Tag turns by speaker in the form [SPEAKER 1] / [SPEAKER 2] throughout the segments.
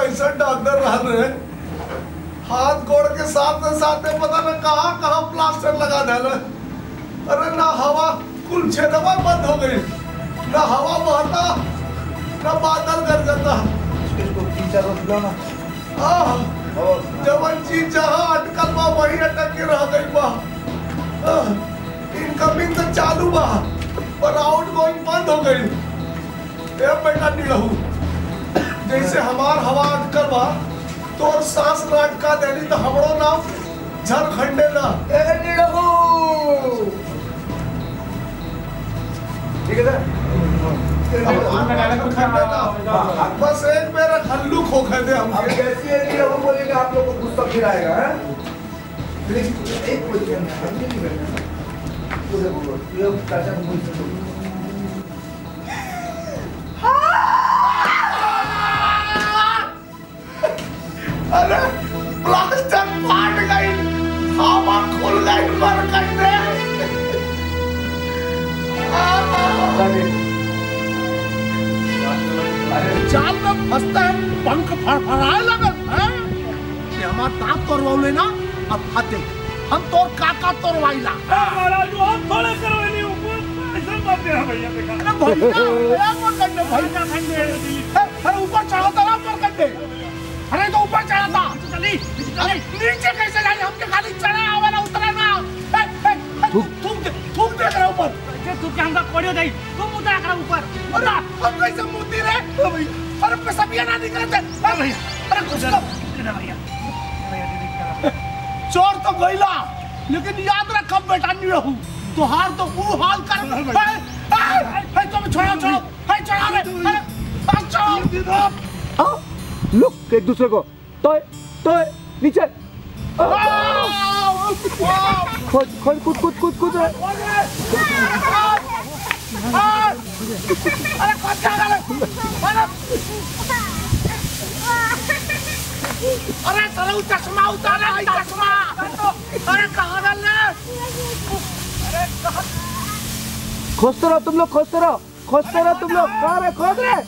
[SPEAKER 1] कैसे डॉक्टर रह रहे, हाथ गोड़ के साथ साथ पता न कहाँ प्लास्टर लगा डाला। अरे ना हवा, कुल छेदवा बंद हो गई, ना हवा बहता ना बादल गरजता। जवन चीज जहाँ अटकल बा वही अटक के रह गई बा। इनकमिंग तो चालू बा पर आउट गोइंग बंद हो गई। बेटा निरहू, जैसे हमार हवा अटकल बा तो और सांस ना अटका देली तो हमरो नाम झारखंडे ना। निरहू ठीक है बस एक मेरा हल्लू खोखे दे हम।
[SPEAKER 2] कैसी है कि वो बोलेंगे आप लोग को गुस्सा फिर आएगा है। एक पोजीशन में हम नहीं बैठना पूरे बोलो ये चाचा को
[SPEAKER 1] अरे प्लास्टर फाट गई, हवा खुल गई मर गई।
[SPEAKER 3] जाल में फंसता है, पंख फड़फड़ाए लगल है। ये हमार दांत तोड़वाले ना, अब हाथे हम तोर काका तोड़वाइला।
[SPEAKER 4] महाराज हम थोड़े करवाइली ऊपर ऐसा बात है भैया देखा।
[SPEAKER 3] अरे भैया क्या कर भैया खंडे अरे ऊपर चढ़ा था ना ऊपर कंडे। अरे तो ऊपर चढ़ा था चली नीचे कैसे जाए, हमके खाली चढ़े आवे ना उतरे ना। थूक दे कर ऊपर
[SPEAKER 4] तू क्या हमका कोड़ियो दई, तुम उतरा कर ऊपर।
[SPEAKER 3] अरे हम कैसे मुद्दी रे भैया, अरे पेशाबिया ना निकलते भैया। अरे कुछ तो
[SPEAKER 4] भैया
[SPEAKER 3] चोर तो गईला लेकिन याद रख कब बेटा नहीं रहूं तो हार तो वो हाल कर। तुम छोड़ो छोड़ो छोड़ा रे
[SPEAKER 2] हाँ लुक एक दूसरे को तो नीचे खोज खोज कूद कूद कूद कूद
[SPEAKER 3] अरे कौन क्या अरे चलो चश्मा उतारा चश्मा। अरे कहाँ डालना, अरे
[SPEAKER 2] खोजते रहो तुम लोग, खोजते रहो तुम लोग। कहाँ रे खोज रे,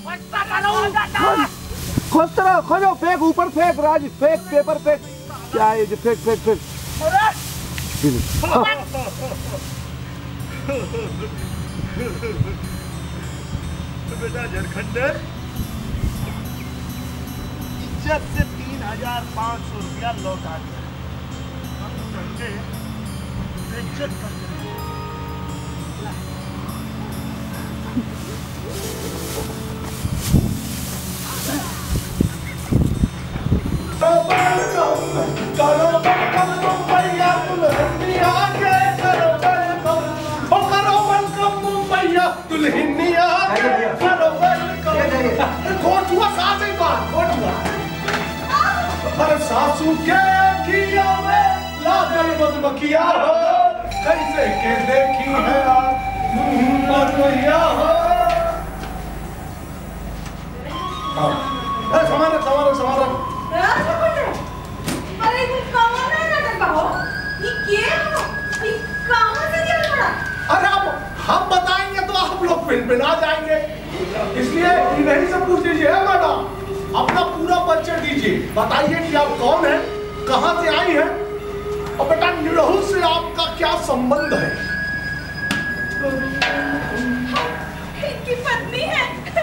[SPEAKER 2] खोजते रहो खोजो। फेंक ऊपर फेंक राज, फेंक पेपर फेंक। क्या है जो फेंक फेंक फेंक।
[SPEAKER 4] बेटा झारखंडे इज्जत से 3500 रुपया लौटा दिया। इज्जत कर
[SPEAKER 1] सासू के किया में लागल मधुमक्खिया हो, कैसे के देखी है मधुमक्खिया हो। समारे
[SPEAKER 5] अरे तुम कहाँ है नाटक बाबू, ये क्या है, ये कहाँ से क्या बना?
[SPEAKER 1] अरे हम बताएंगे तो आप लोग पिन आ जाएंगे, इसलिए इन्हीं से पूछ लीजिए मैडम, अपना पूरा परिचय दीजिए, बताइए कि आप कौन हैं, कहाँ से आई हैं और बेटा निरहू से आपका क्या संबंध है?
[SPEAKER 5] इनकी पत्नी है।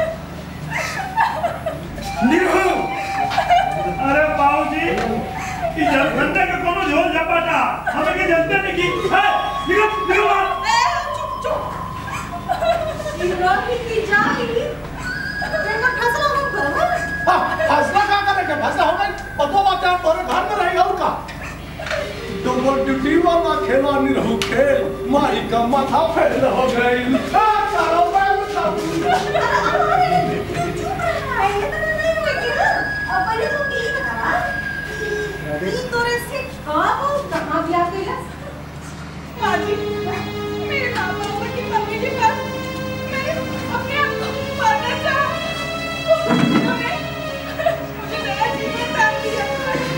[SPEAKER 1] निरहू,
[SPEAKER 4] अरे बाबूजी कि झारखंडे के कोनो झोल झपाटा हमें के जानते नहीं कि है निकल
[SPEAKER 5] चुप निरहू की जाएगी तेरा फैसला हम करेंगे।
[SPEAKER 1] फैसला क्या करेंगे, फैसला हो गई पतो बात है, तोरे घर में रहेगा उनका डबल ड्यूटी वाला खेला निरहू खेल, माई का माथा फेल हो गई। चलो
[SPEAKER 5] मेरे बाबा की मम्मी के पास मैंने अपने आप को मारना चाहा, उन्होंने मुझे नया जीवन दान दिया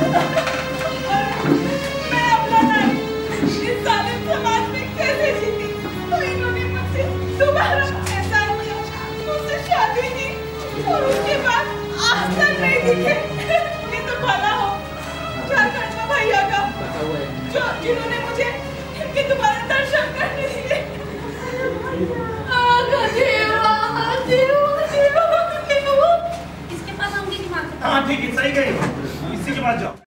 [SPEAKER 5] और मैं अपना नारी इस जालिम समाज में कैसे जीती, तो इन्होंने मुझसे दोबारा एहसान किया, मुझसे शादी की और उसके बाद आज तक नहीं ठीक है, ये तो भला हो झारखंड में भैया का, जिन्होंने मुझे इनके दोबारा दर्शन करने दिए।
[SPEAKER 6] इसके पास होंगे दिमाग।
[SPEAKER 4] हाँ ठीक है, सही गए, इसी के पास जाओ।